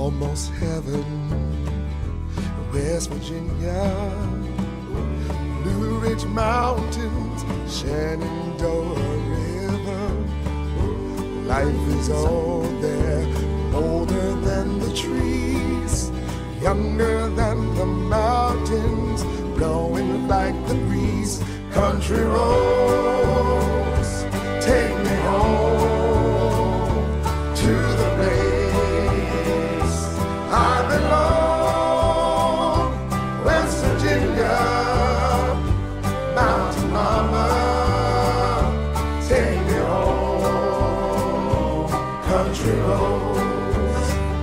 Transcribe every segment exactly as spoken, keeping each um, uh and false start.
almost heaven, West Virginia, Blue Ridge Mountains, Shenandoah River. Life is all there, older than the trees, younger than the mountains, blowing like the breeze. Country roads, take me home to the place I belong. West Virginia, mountain mama, take me home. Country roads,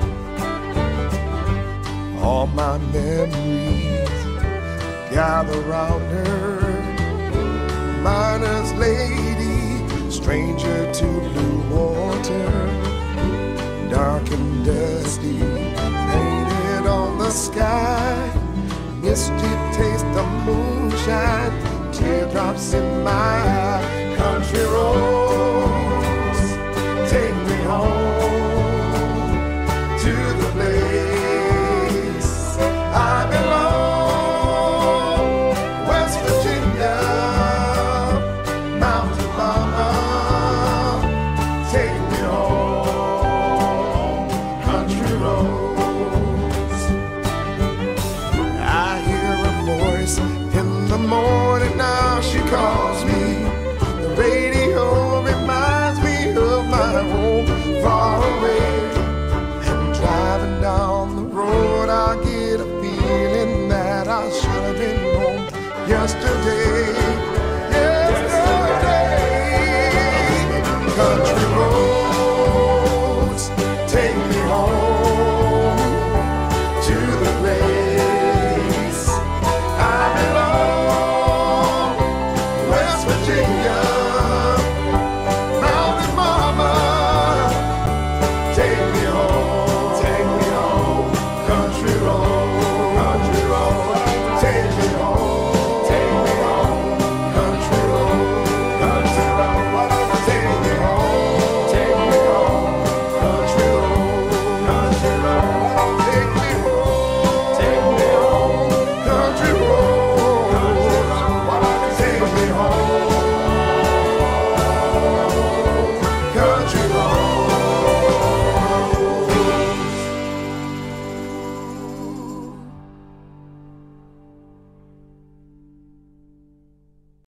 all my memories gather round her. Miner's lady, stranger to blue water, dark and dusty, painted on the sky. Misty taste of moonshine, teardrops in my eye. Country roads, take me home to